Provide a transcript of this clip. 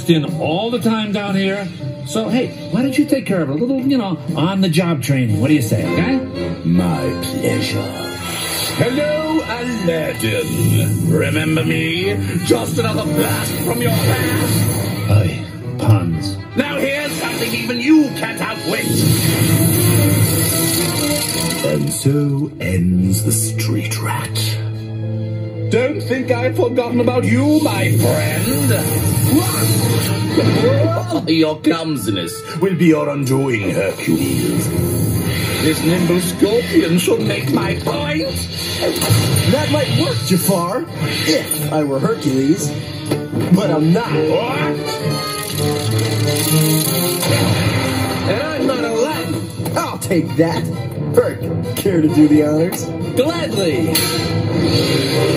boxed in all the time down here. So, hey, why don't you take care of it? A little, on-the-job training. What do you say, okay? My pleasure. Hello, Aladdin. Remember me? Just another blast from your past. Aye, puns. Now here's something even you can't outwit. And so ends the street rat. Don't think I've forgotten about you, my friend. Your clumsiness will be your undoing, Hercules. This nimble scorpion should make my point. That might work, Jafar, if I were Hercules. But I'm not. What? And I'm not Aladdin. I'll take that. Herc, care to do the honors? Gladly.